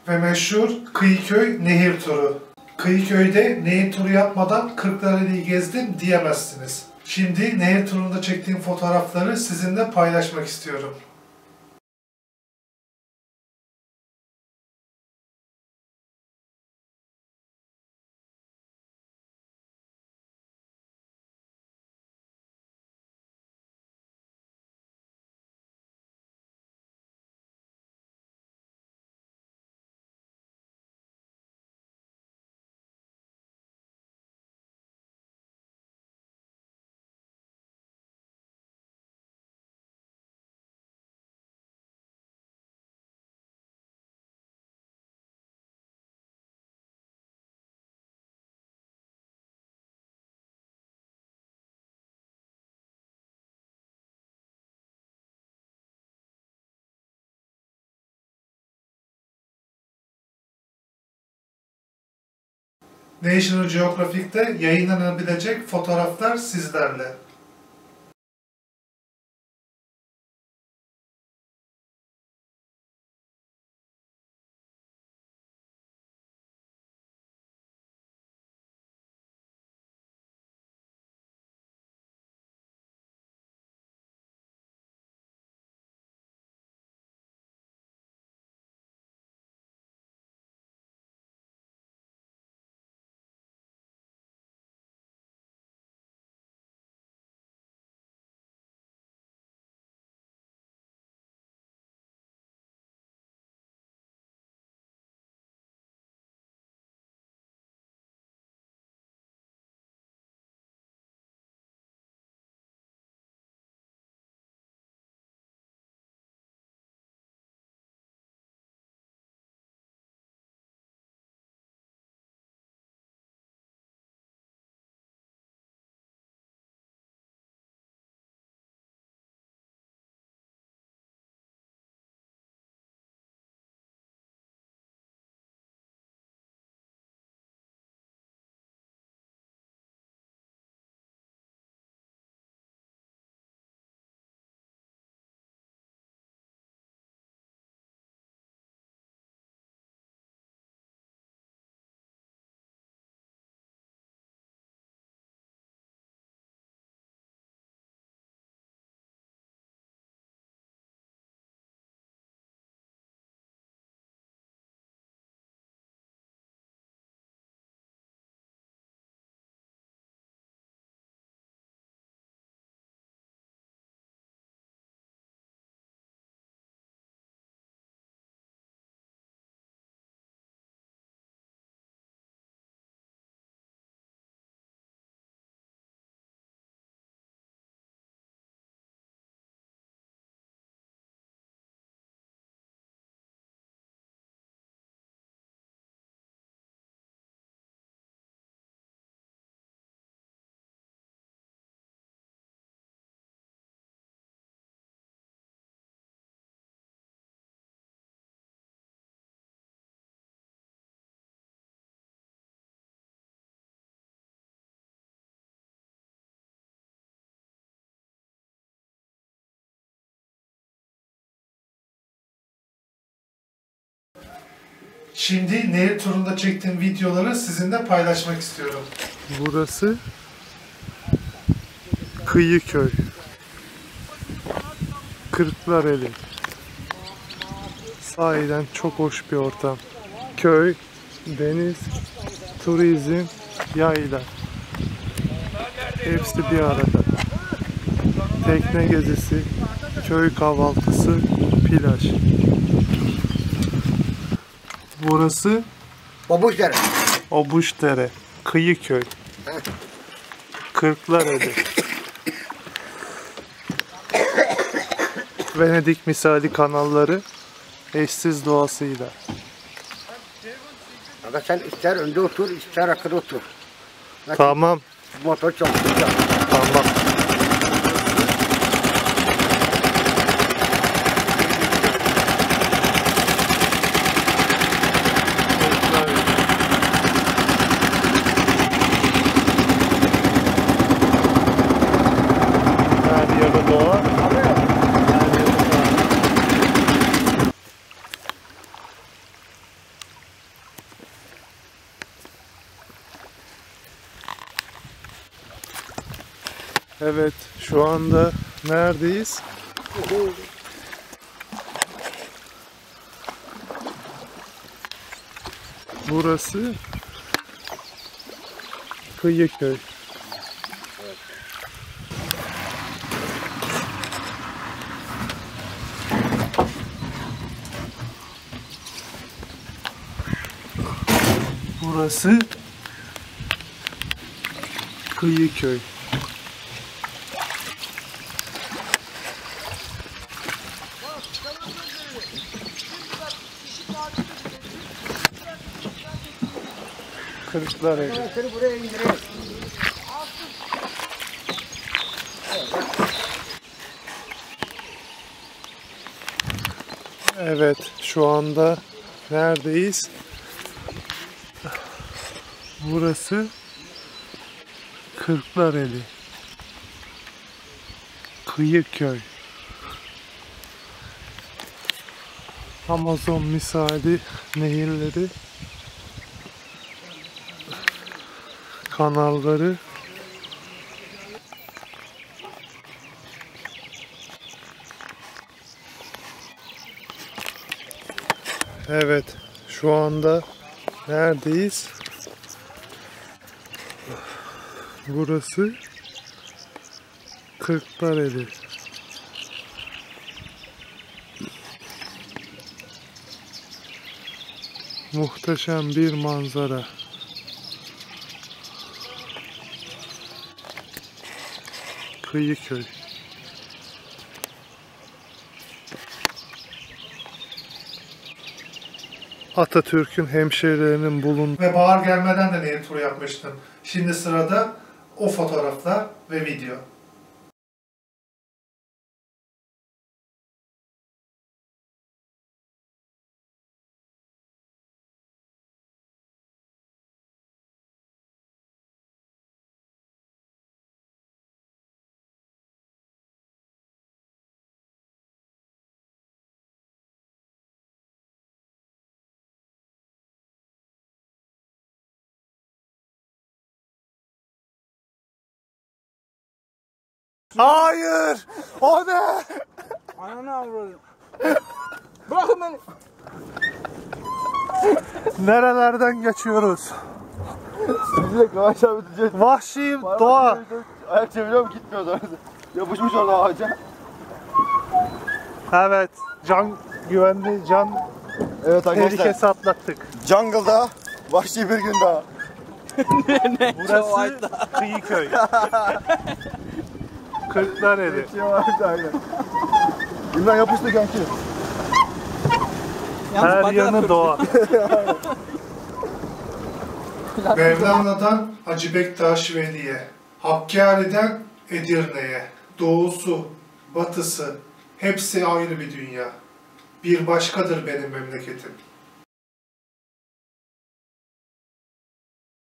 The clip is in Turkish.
ve meşhur Kıyıköy Nehir Turu. Kıyıköy'de nehir turu yapmadan Kırklareli'yi gezdim diyemezsiniz. Şimdi nehir turunda çektiğim fotoğrafları sizinle paylaşmak istiyorum. National Geographic'te yayınlanabilecek fotoğraflar sizlerle. Şimdi nehir turunda çektiğim videoları sizinle paylaşmak istiyorum. Burası Kıyıköy. Kırklareli. Sahiden çok hoş bir ortam. Köy, deniz, turizm, yayla. Hepsi bir arada. Tekne gezisi, köy kahvaltısı, plaj. Burası Obuşdere. Obuşdere, Kıyıköy. Kırklareli. Venedik misali kanalları eşsiz doğasıyla. Aga sen ister önde otur, ister arkada otur. Tamam. Motor çok güzel. Tamam. Her yerde doğa. Her yerde doğa. Evet, şu anda neredeyiz? Burası Kıyıköy. Burası Kıyıköy. Kırklareli. Seni buraya indireyim. Evet, şu anda neredeyiz? Burası Kırklareli. Kıyıköy. Amazon misali nehirleri, kanalları. Evet, şu anda neredeyiz? Burası Kırklareli. Muhteşem bir manzara. Kıyıköy. Atatürk'ün hemşehrilerinin bulunduğu. Ve bahar gelmeden de nehir turu yapmıştım. Şimdi sırada o fotoğraflar ve video. Hayır! O ne? Ananı avradım. Bırakın beni. Nerelerden geçiyoruz? Direkt yavaş abi diyeceğiz. Vahşi doğa. Ayak çeviriyorum gitmiyor da. Yapışmış orada ağaca. Evet, can güvenli, can Evet arkadaşlar. tehlikesi atlattık. Jungle'da vahşi bir gün daha. Burası Kıyıköy. Kırklareli. Yavaş aynen. Günden yapıştı kanki. Her yanı doğa. Mevlana'dan Hacı Bektaş Veli'ye, Hakkari'den Edirne'ye, doğusu, batısı, hepsi ayrı bir dünya. Bir başkadır benim memleketim.